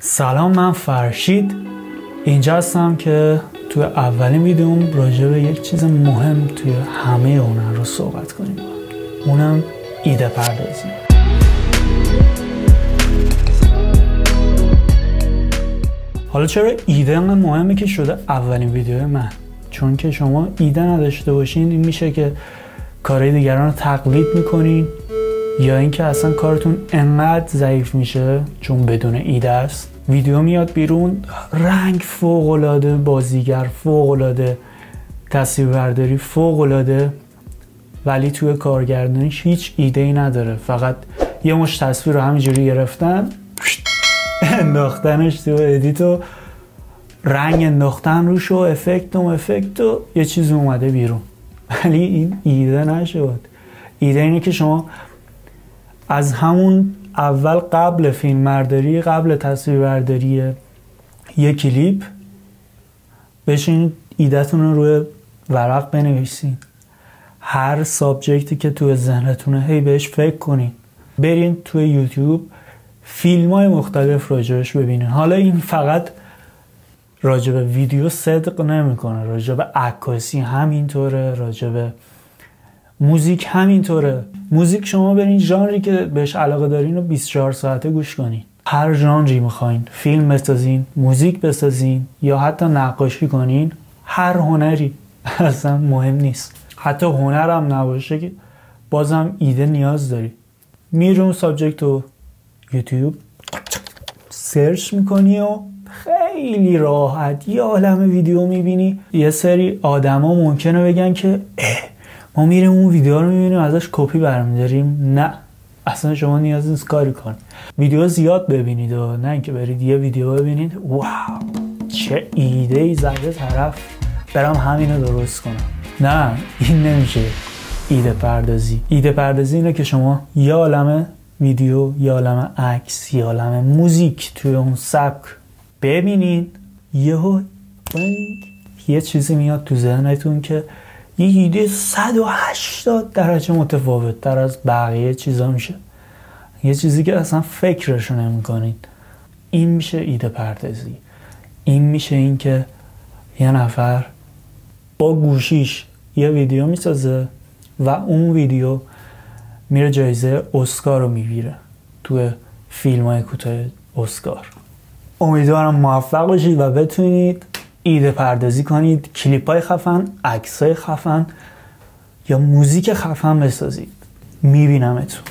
سلام، من فرشید اینجا هستم که توی اولین ویدیوم راجع به یک چیز مهم توی همه هنر رو صحبت کنیم، اونم ایده پردازی. حالا چرا ایده انقدر مهمه که شده اولین ویدیو من؟ چون که شما ایده نداشته باشین این میشه که کارهای دیگران رو تقلید میکنین، یا اینکه اصلا کارتون انقدر ضعیف میشه چون بدون ایده است. ویدیو میاد بیرون، رنگ فوق‌العاده، بازیگر فوق‌العاده، تصویربرداری فوق‌العاده، ولی توی کارگردانیش هیچ ایده‌ای نداره. فقط یه مش تصویر رو همینجوری گرفتن انداختنش تو ادیت و رنگ انداختن روش و افکت و یه چیزی اومده بیرون، ولی این ایده نشد. ایده اینه که شما از همون اول، قبل فیلمبرداری، قبل تصویربرداری یک کلیپ، بشین ایده‌تون رو روی ورق بنویسین. هر سابجکتی که توی ذهنتونه هی بهش فکر کنین. برین توی یوتیوب فیلم‌های مختلف راجبش ببینین. حالا این فقط راجب ویدیو صدق نمیکنه، راجب عکاسی همینطوره، راجب موزیک همینطوره. موزیک شما برین ژانری که بهش علاقه دارین رو 24 ساعته گوش کنین. هر ژانری میخواین، فیلم بسازین، موزیک بسازین، یا حتی نقاشی کنین، هر هنری اصلا مهم نیست. حتی هنرم نباشه که بازم ایده نیاز داری. میری اون سابجکت رو یوتیوب سرچ میکنی و خیلی راحت یه عالمه ویدیو میبینی. یه سری آدما ممکنه بگن که ما میریم اون ویدیو رو میبینیم ازش کپی برمیداریم. نه، اصلا شما نیاز نیست کاری کنید. ویدیو زیاد ببینید و نه اینکه برید یه ویدیو ببینید واو چه ایده ای زده طرف، برم همینو درست کنم. نه، این نمیشه ایده پردازی. ایده پردازی اینه که شما یه عالمه ویدیو، یه عالمه عکس، یه عالمه موزیک توی اون سبک ببینین، یه چیزی میاد تو ذهنتون که یه ایده 180 درجه متفاوت تر از بقیه چیزا میشه، یه چیزی که اصلا فکرشو نمی‌کنید. این میشه ایده پردازی. این میشه این که یه نفر با گوشیش یه ویدیو میسازه و اون ویدیو میره جایزه اسکار رو میگیره توی فیلم‌های کوتاه اسکار. امیدوارم موفق باشید و بتونید ایده پردازی کنید، کلیپ‌های خفن، عکس‌های خفن یا موزیک خفن بسازید. میبینمتون.